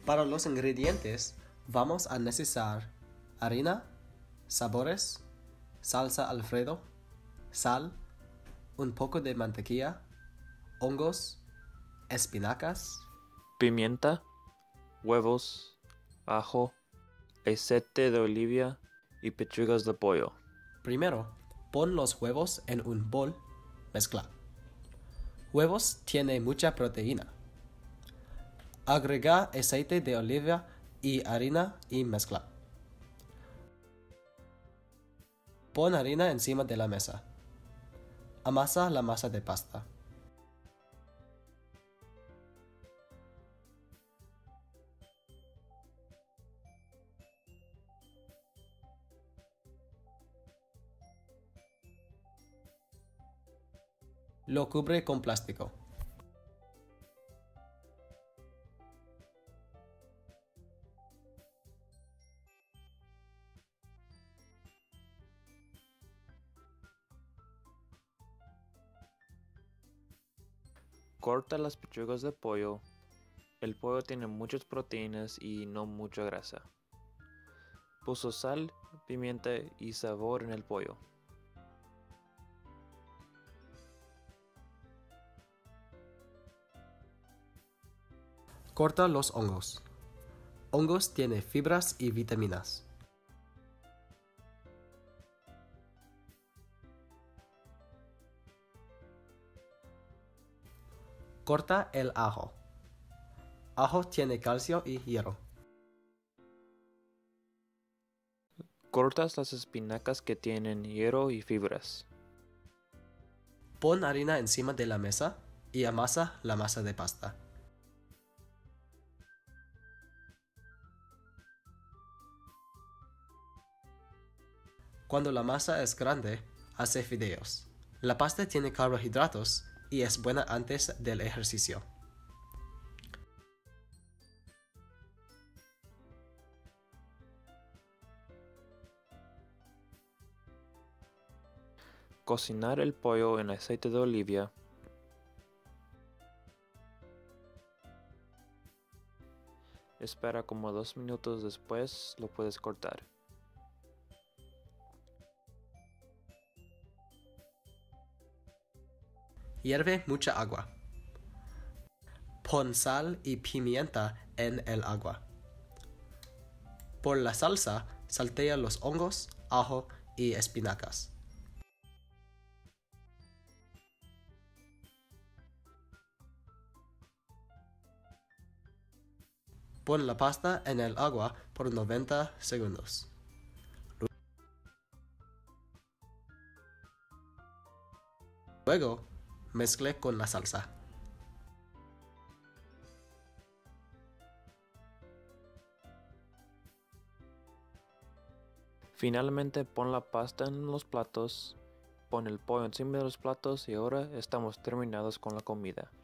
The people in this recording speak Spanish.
Para los ingredientes vamos a necesitar harina, sabores, salsa Alfredo, sal, un poco de mantequilla, hongos, espinacas, pimienta, huevos, ajo, aceite de oliva y pechugas de pollo. Primero, pon los huevos en un bol, mezcla. Huevos tiene mucha proteína. Agrega aceite de oliva y harina y mezcla. Pon harina encima de la mesa. Amasa la masa de pasta. Lo cubre con plástico. Corta las pechugas de pollo. El pollo tiene muchas proteínas y no mucha grasa. Puso sal, pimienta y sabor en el pollo. Corta los hongos. Hongos tiene fibras y vitaminas. Corta el ajo. Ajo tiene calcio y hierro. Cortas las espinacas que tienen hierro y fibras. Pon harina encima de la mesa y amasa la masa de pasta. Cuando la masa es grande, hace fideos. La pasta tiene carbohidratos y es buena antes del ejercicio. Cocinar el pollo en aceite de oliva. Espera como 2 minutos después lo puedes cortar. Hierve mucha agua. Pon sal y pimienta en el agua. Por la salsa, saltea los hongos, ajo y espinacas. Pon la pasta en el agua por 90 segundos. Luego, mezcle con la salsa. Finalmente pon la pasta en los platos, pon el pollo encima de los platos y ahora estamos terminados con la comida.